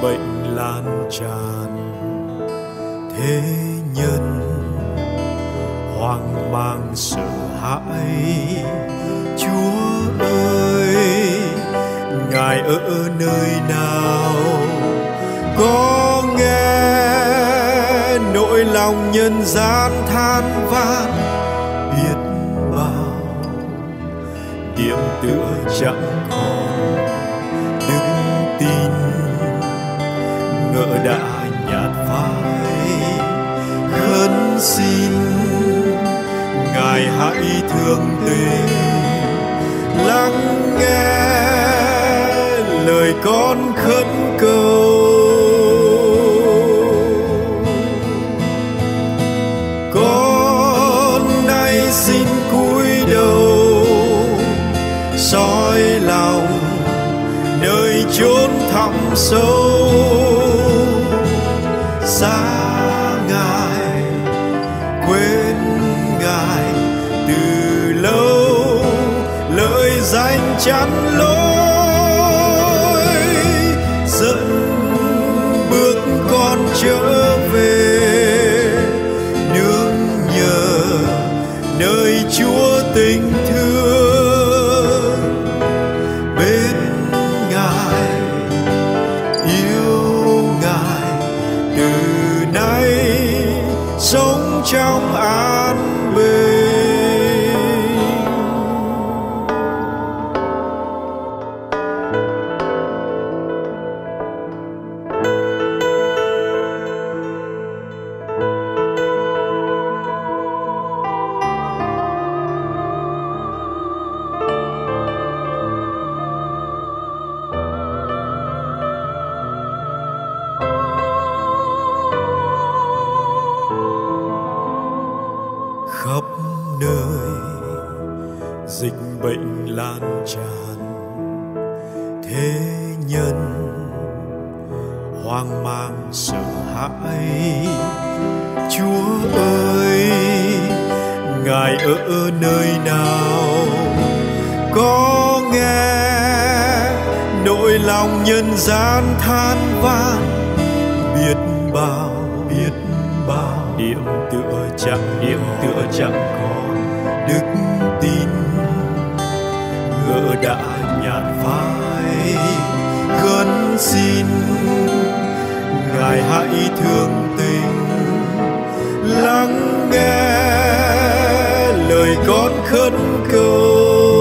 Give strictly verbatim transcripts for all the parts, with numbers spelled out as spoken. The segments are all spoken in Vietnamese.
bệnh lan tràn thế nhân, hoang mang sợ hãi. Chúa ơi, Ngài ở nơi nào? Có nghe nỗi lòng nhân gian than van biết bao, điểm tựa chẳng còn đức tin, ngỡ đã nhạt phai. Khấn xin Ngài hãy thương tình, lắng nghe lời con khấn cầu. Con nay xin cúi đầu soi lòng nơi chốn thẳm sâu, xa Ngài quên Ngài từ lâu, lời danh chắn lối dẫn bước con trở về, nương nhờ nơi Chúa tình thương. Bên Ngài yêu Ngài từ nay, sống trong an bình. Khắp nơi dịch bệnh lan tràn thế nhân, hoang mang sợ hãi. Chúa ơi, Ngài ở nơi nào? Có nghe nỗi lòng nhân gian than van biết bao, biết bao, điểm tựa chẳng, điểm tựa chẳng còn đức tin, ngỡ đã nhạt phai. Khấn xin Ngài hãy thương tình, lắng nghe lời con khấn cầu.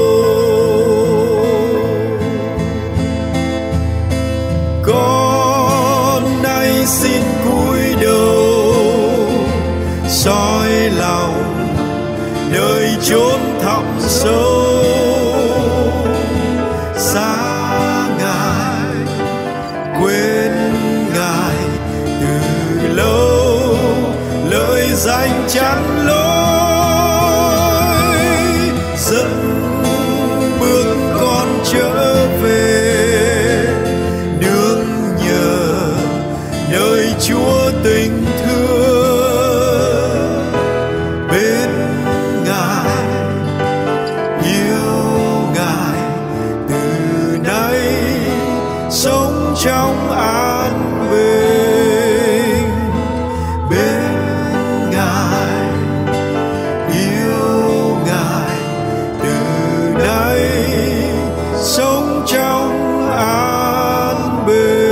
Con nay xin cúi đầu soi lòng nơi chốn thẳm sâu, xa Ngài quên Ngài từ lâu, lời danh chắn lối dẫn bước con trở về, nương nhờ nơi Chúa tình thương. Bên Ngài yêu Ngài từ nay, sống trong an bình. Bên Ngài yêu Ngài từ nay, sống trong an bình.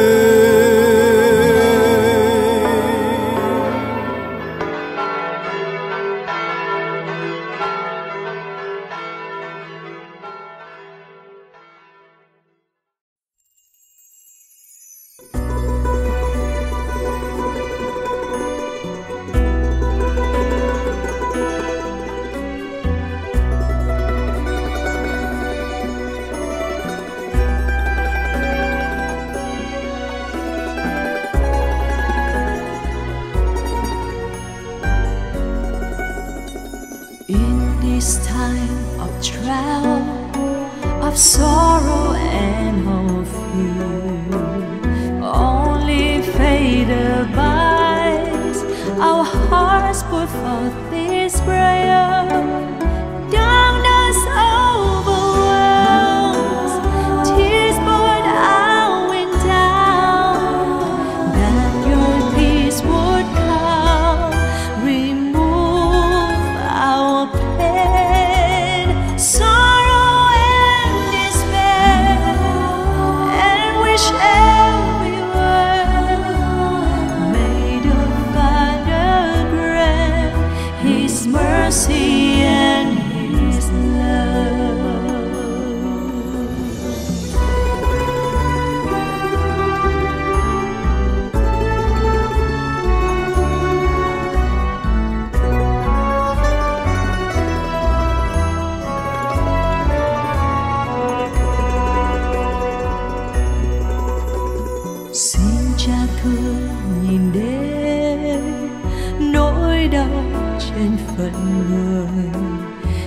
this time of trial, of sorrow and of fear. Only fate abides, our hearts put forth this prayer. Darkness overwhelms, tears poured out down.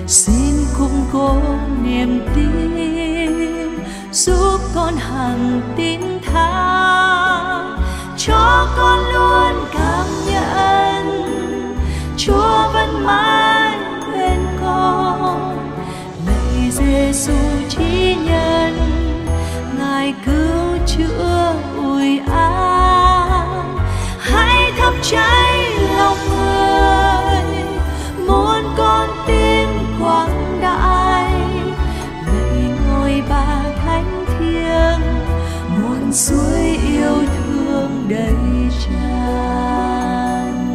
xin củng cố niềm tin, giúp con hằng tín thác, cho con luôn cảm nhận Chúa vẫn mãi bên con. Lạy Giêsu chí nhân, Ngài cứu chữa ủi an, hãy thắp cháy lòng người, muốn con tin quảng đại. Lạy ngôi Ba Thánh Thiêng, nguồn suối yêu thương đầy tràn.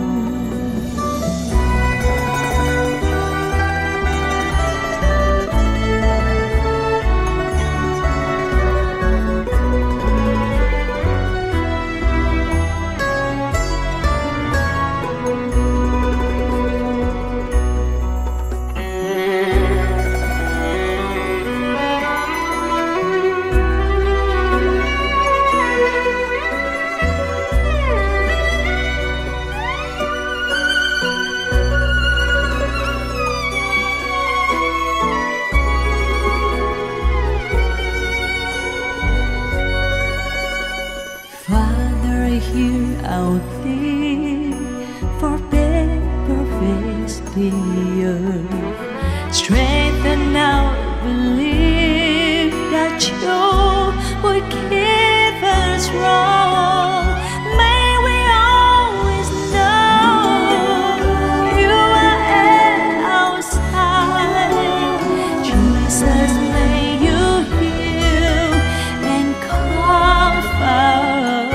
Our plea for perfect the earth, strengthen our belief that you would keep us strong. May we always know you are at our side. Jesus, may you heal and comfort.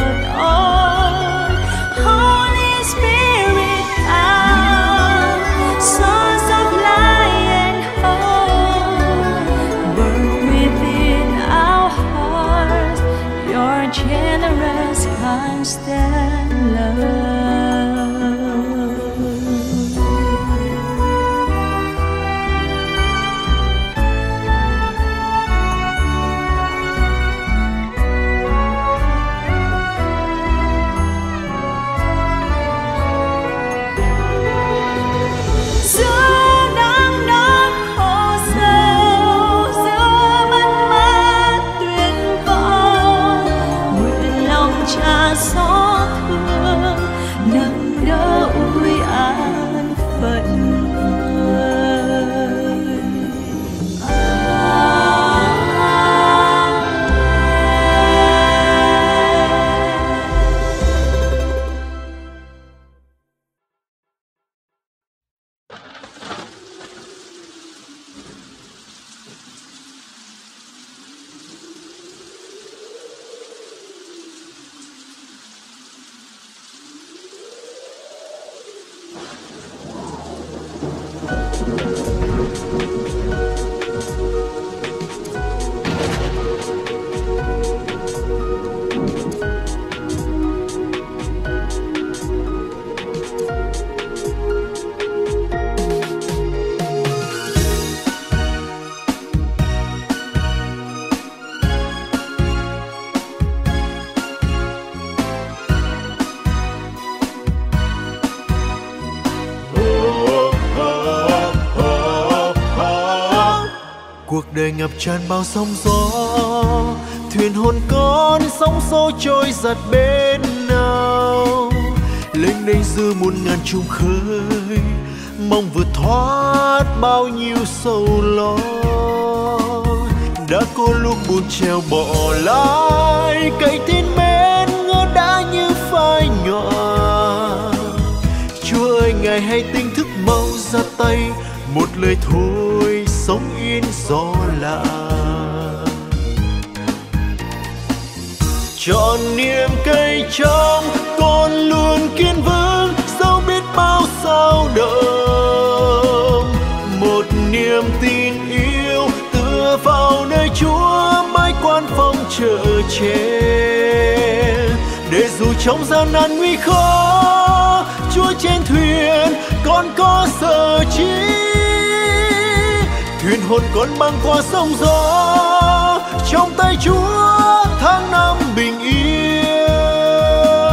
Generous, constant love. Giữa nắng nóng khổ sâu, giữa mất mát tuyệt vọng, Cha xót thương nâng đỡ ủi an phận người. Cuộc đời ngập tràn bao sóng gió, thuyền hồn con sóng xô trôi giặt bên nào. Lênh đênh dư muôn ngàn trùng khơi, mong vượt thoát bao nhiêu sầu lo. Đã có lúc buồn treo bỏ lại, cây tin mến ngỡ đã như phai nhòa. Chúa ơi, Ngài hãy tỉnh thức mau ra tay, một lời thôi sống yên gió lạ. Trọn niềm cây trong con luôn kiên vững, dẫu biết bao sao động. Một niềm tin yêu tựa vào nơi Chúa, mãi quan phong chở che. Để dù trong gian nan nguy khó, Chúa trên thuyền con có sợ chi. Thuyền hồn con băng qua sông gió, trong tay Chúa tháng năm bình yên.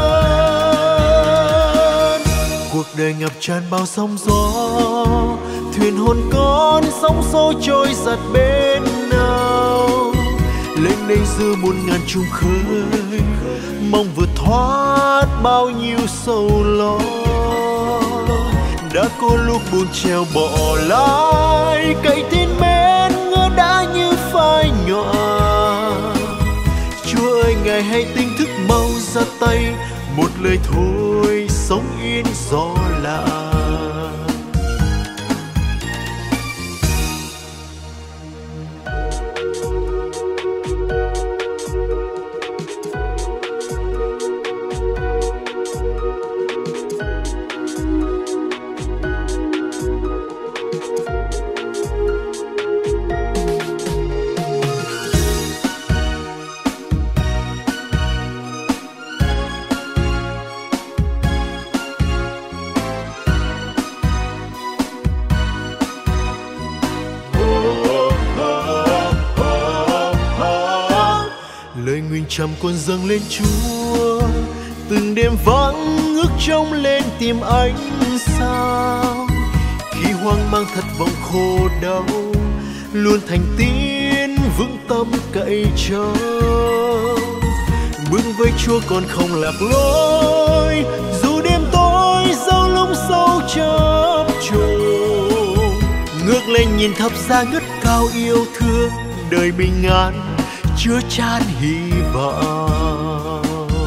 Cuộc đời ngập tràn bao sóng gió, thuyền hồn con sóng xô trôi giặt bên nào. Lên đây giữa muôn ngàn chung khơi, mong vượt thoát bao nhiêu sầu lo. Đã có lúc buồn treo bỏ lại, cây tin mến ngỡ đã như phai nhòa. Chúa ơi ngài hãy tinh thức mau ra tay, một lời thôi sống yên gió lạ. Trăm con dâng lên Chúa, từng đêm vắng ngước trông lên tìm ánh sao. Khi hoang mang thất vọng khổ đau, luôn thành tín vững tâm cậy trông. Bước với Chúa con không lạc lối, dù đêm tối dẫu lung sâu chập trùng. Ngước lên nhìn thập giá ngất cao yêu thương, đời bình an chứa chan hy vọng.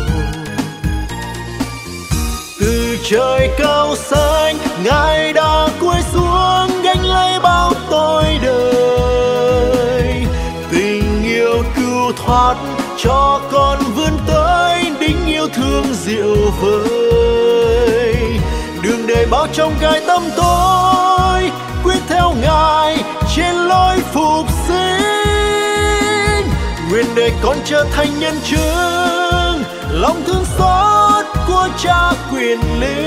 Từ trời cao xanh ngài đã cúi xuống gánh lấy bao tội đời. Tình yêu cứu thoát cho con vươn tới, đính yêu thương dịu vơi. Đường đời bao trong gai tâm tối, quyết theo ngài trên lối phục sinh. Nguyện đời con trở thành nhân chứng lòng thương xót của Cha quyền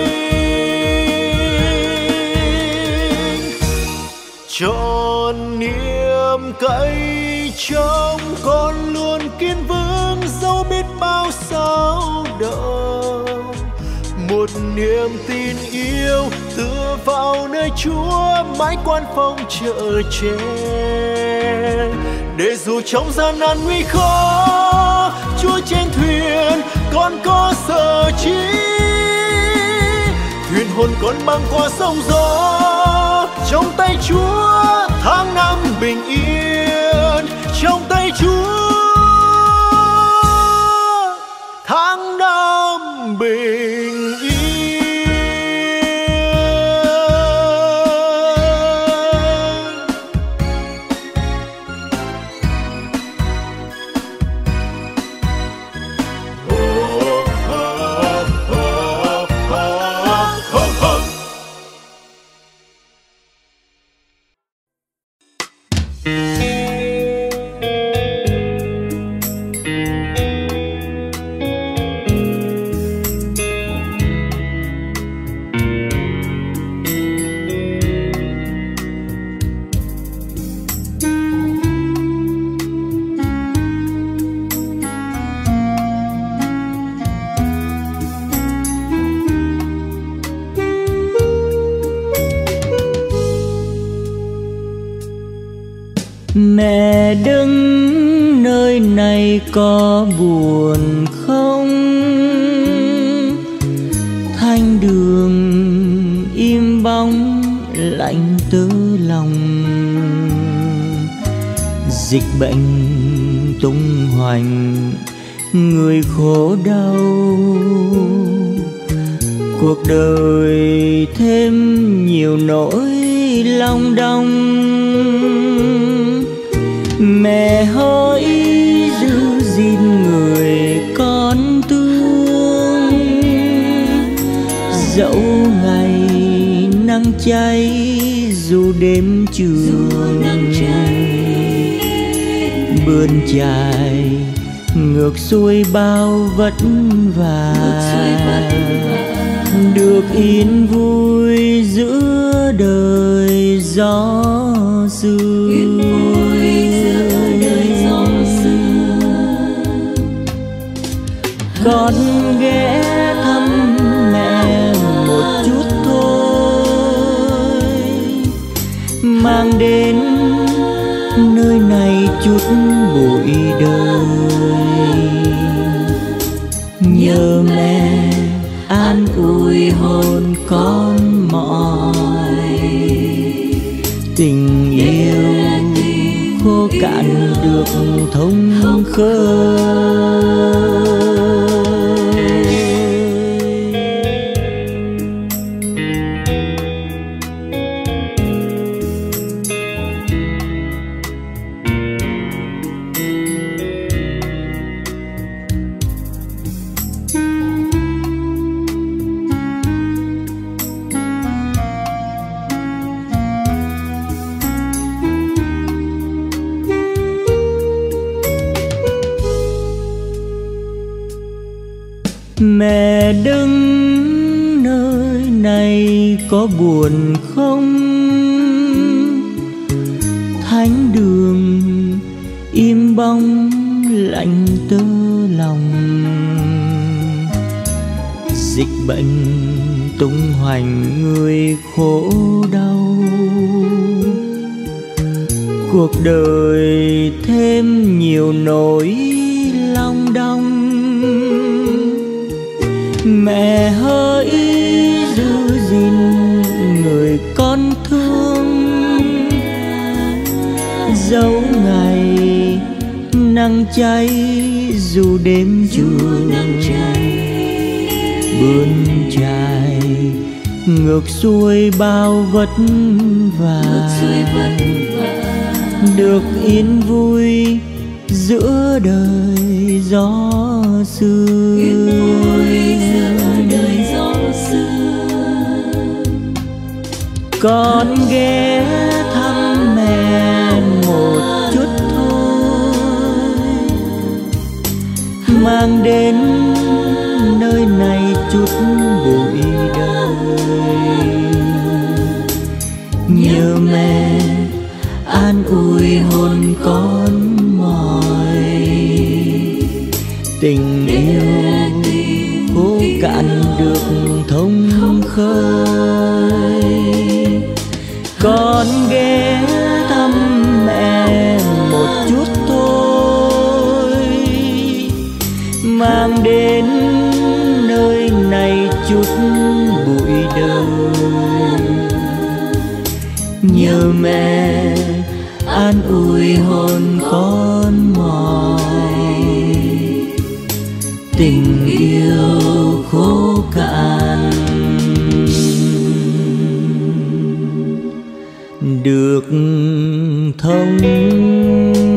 linh. Trọn niềm cậy trông con luôn kiên vững dẫu biết bao sao động. Một niềm tin yêu tựa vào nơi Chúa mãi quan phong chở che. Để dù trong gian nan nguy khó, Chúa trên thuyền con có sợ chi. Thuyền hồn con băng qua sông gió, trong tay Chúa tháng năm bình yên. Trong tay Chúa tháng năm bình yên. Mẹ đứng nơi này có buồn không? Thanh đường im bóng lạnh tứ lòng. Dịch bệnh tung hoành người khổ đau. Cuộc đời thêm nhiều nỗi lòng đong. Mẹ hỡi giữ gìn người con thương. Dẫu ngày nắng cháy dù đêm trường. Bươn chài ngược xuôi bao vất vả. Được yên vui giữa đời gió sương. Con ghé thăm mẹ một chút thôi. đến nơi này chút bụi đời. Nhớ mẹ an ủi hồn con mỏi, tình yêu khô cạn được thông khơi. Mẹ đứng nơi này có buồn không? Thánh đường im bóng lạnh tơ lòng. Dịch bệnh tung hoành người khổ đau. Cuộc đời thêm nhiều nỗi long đong. Mẹ hỡi giữ gìn người con thương, dẫu ngày nắng cháy dù đêm trường bươn chài ngược xuôi bao vất vả. Được yên vui giữa đời gió xưa. Con ghé thăm mẹ một chút thôi, mang đến nơi này chút bụi đời. Nhớ mẹ an ủi hồn con mỏi, tình yêu khô cạn được thông khơi. Con ghé thăm mẹ một chút thôi, mang đến nơi này chút bụi đời. Nhớ mẹ an ủi hồn con mỏi, tình yêu khô cạn được thông